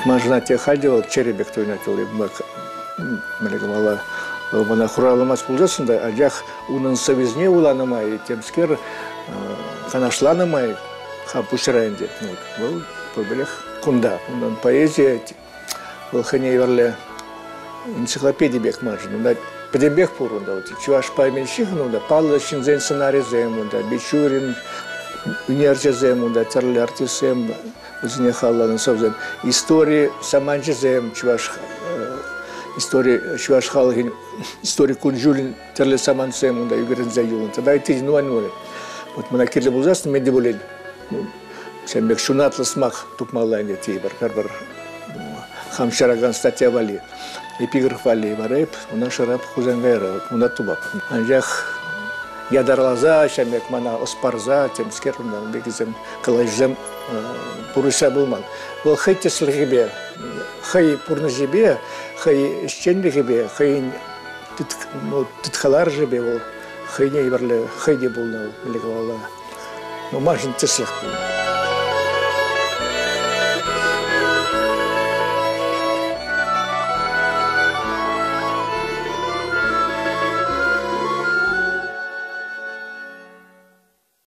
мажына те хадил черебек тойнатыл бак мелегала бана хуралымас булжасында ажах унын совизне уланымай темскер канашланымай хапушренде был побелех кунда унын поэзия был ханеверле энциклопедия бек мажын да подебек пурунда вот чуваш пойменщик да палла шинзен сценарий земунда бичурин университет земунда терли артисем өзіне халланын совзем история саманчы зем чуваш история чуваш халгин история кунжулин терли саман земунда югерин заюлын тогда и ты нуануре вот мына кирле булжасын менде болен сен бек шунатлы смак тупмалайне тейбір бір хамшараган статья вали эпиграф вали барайып уна шарап хузангайра уна тубап анжах ядарлаза шамек мана оспарза темскер ундан бекизем калайжем пурыша булман ол хайтеслигебе хай пурнажебе хай ищенлигебе хай титхалар жебе ол хайне берле хайде булна легала но мажин теслих